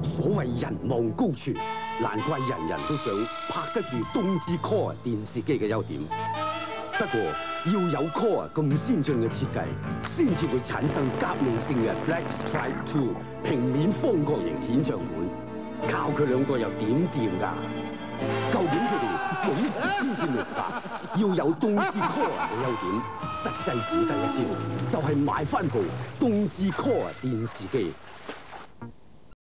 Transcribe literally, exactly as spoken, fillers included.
所謂人望高處，難怪人人都想拍得住東芝 Core 電視機嘅優點。不過要有 Core 咁先進嘅設計，先至會產生革命性嘅 Black Stripe Two 平面方角形顯像管。靠佢兩個又點掂㗎？究竟佢哋幾時先至明白要有東芝 Core 嘅優點？實際只得一招，就係買翻部東芝 Core 電視機。